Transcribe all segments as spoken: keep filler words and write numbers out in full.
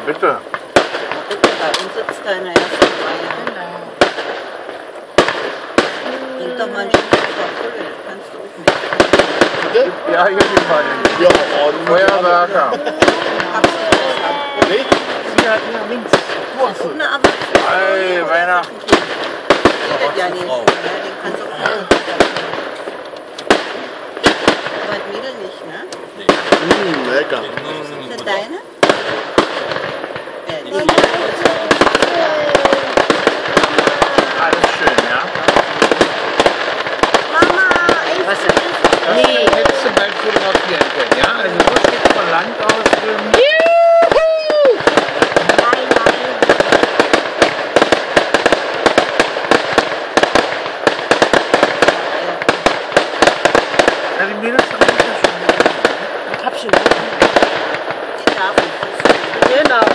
bitte. Na bitte, bei uns sitzt da in der ersten Reihe. Genau. Trink doch mal ein Stück Pulle, das kannst du auch nicht. Ja, hier die beiden. Ja, ordentlich. Feuerwerker. Nee, sie hat hier links. Du hast Auch eine Erwachsene. Hey, Weihnachten. Redet ja nicht. Ja, den kannst du auch nicht. Aber das Mädel nicht, ne? Mmh, lecker. Ist das deine? Ja, die Alles schön, ja? Mama, ich Was denn? Das nee. Hättest du bald fotografieren können, ja? Also das geht von Land aus. Ähm, Nein, nein. ja, die Mädels haben das ja schon. Ich hab schon. Die darf nicht. Genau.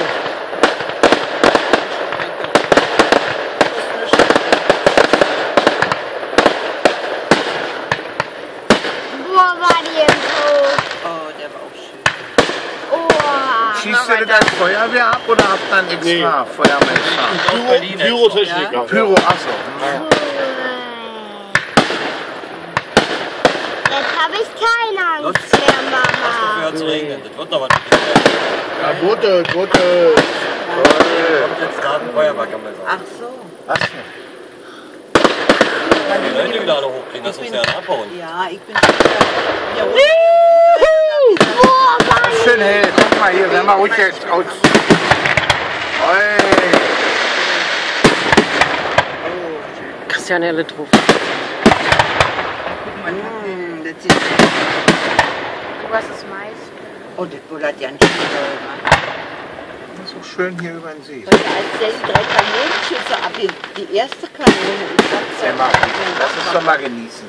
Boah, war die im Tod. Oh, der war auch schön. Oh. Schießt ihr das als Feuerwehr ab oder habt ihr einen extra Nee. Feuermesser? Pyro, Pyrotechniker. Pyro, achso. Jetzt habe ich keine Angst mehr, Mama. Hört zu regnen, das wird noch was. Ja, gute, gute. Kommt jetzt gerade ein Feuerwerk am Messer. Ach so. Was denn? Die Leute wieder alle hochkriegen, das muss ja abhauen. Ja, ich bin schon wieder. Ja, Boah, war die. Schön hell, guck mal hier, wenn wir ruhig jetzt aus. Oi. Christian Helle drauf. guck mal, hm, das sieht. Was ist Mais? Oh, das bullert ja nicht toll, Mann. Das ist so schön hier über den See. Und als der die drei Kanonenschüsse abhielt, die erste Kanone, ich sag's ja, Emma, lass uns doch mal genießen.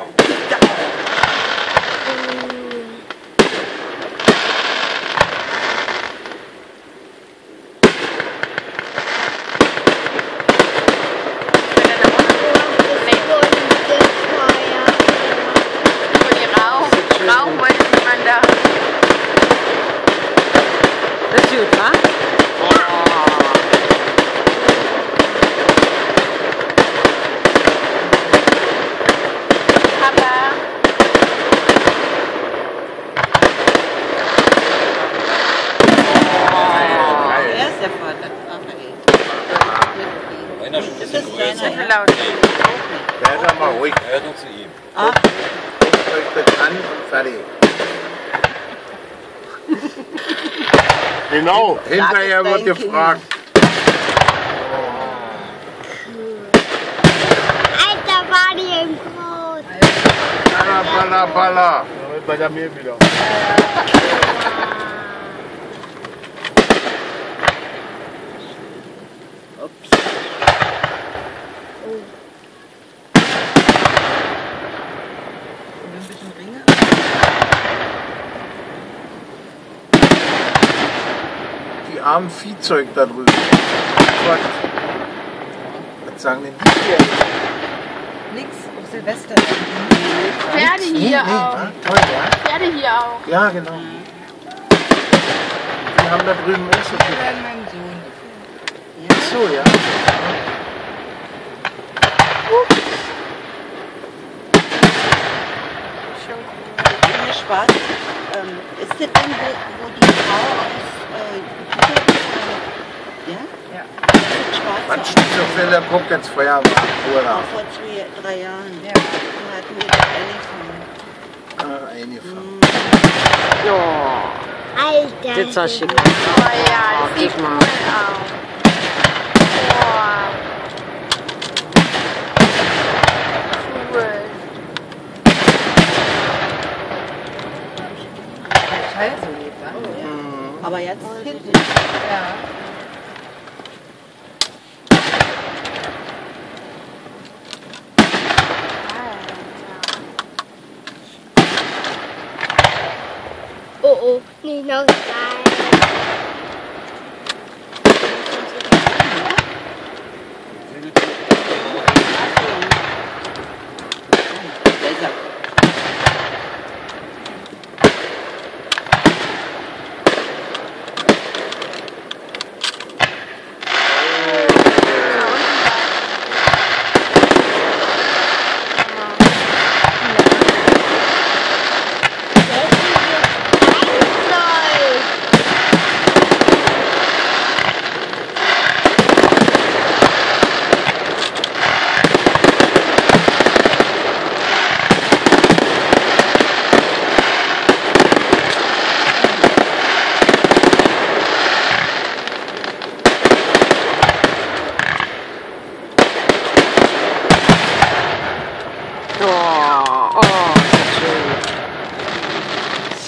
Das ist gut, wa? er ist der Vater. Raphael. Einer schon ein Das bisschen ist größer. deiner. Laut. Werd doch mal ruhig. Hört nur zu ihm. Ach, Guckt euch das an und fertig. Genau. Hinterher Sag es wird dein gefragt. Alter, war die im Brot. Balla, balla, balla. Bei der Mehl wieder. ups. Ein bisschen Ringe. Die armen Viehzeug da drüben. Gott. Was sagen denn die hier? Nix auf Silvester. Pferde hier Nee, auch. wa? Toll, ja? Pferde hier auch. Ja, genau. Die haben da drüben auch so viel. Mein Sohn. Ach so, ja. Ohne Spaß. Ähm, ist das denn, wo, wo die Frau aus äh, Peter ist? Ja? Ja. Ist das schwarz? Man Schizophrene guckt ins Feuerwehr. Auch vor zwei, drei Jahren. Ja. Da hatten wir das eingefangen. Ah, eingefangen. Ja, Alter. das sah schick. Oh ja, das sieht Guck mal. cool aus. Boah. Cool. Scheiße, ja. Aber jetzt hinten. Ja. Oh oh, nicht noch rein. Besser.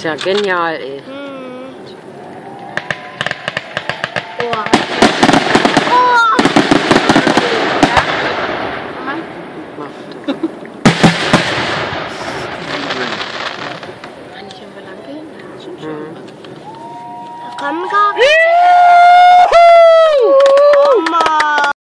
ist ja genial, ey. Hm. Oh. Oh. Kann ich hier mal lang gehen? Ja, schon schön. Komm, komm.